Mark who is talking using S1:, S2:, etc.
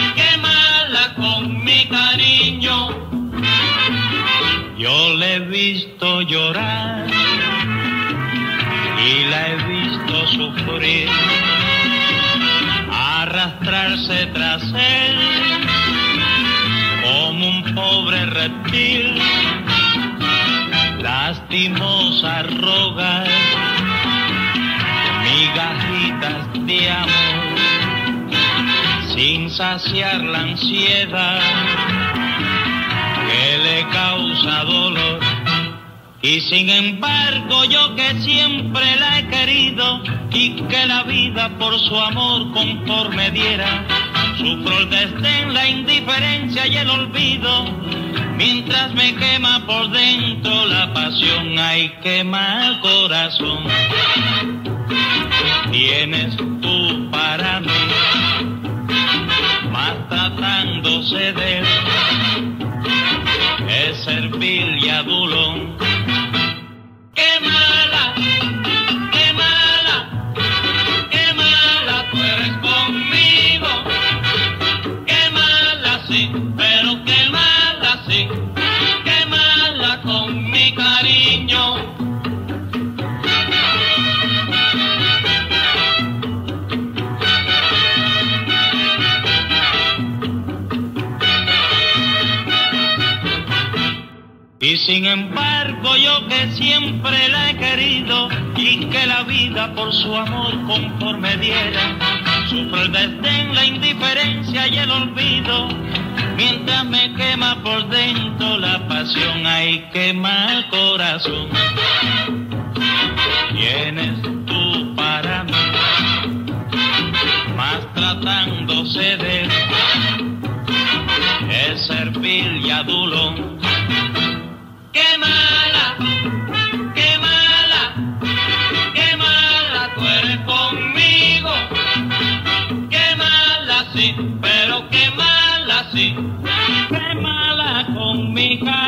S1: qué mala con mi cariño. Yo le he visto llorar y la he visto sufrir, arrastrarse tras él como un pobre reptil, lastimosa rogar migajitas de amor, sin saciar la ansiedad que le causa dolor. Y sin embargo yo que siempre la he querido y que la vida por su amor conforme diera, sufro el desdén, la indiferencia y el olvido, mientras me quema por dentro la pasión. Ay, quema corazón tienes tú para mí, más tratándose de él, es servil y adulón. Qué mala, qué mala, qué mala tú eres conmigo. Qué mala sí, pero qué mala sí, qué mala con mi cariño. Y sin embargo yo que siempre la he querido y que la vida por su amor conforme diera, sufro el desdén, la indiferencia y el olvido, mientras me quema por dentro la pasión. Ay, quema corazón tienes tú para mí, más tratándose de él, es servil y adulón. Qué mala, qué mala, qué mala tú eres conmigo. Qué mala sí, pero qué mala sí, qué mala con mi cariño.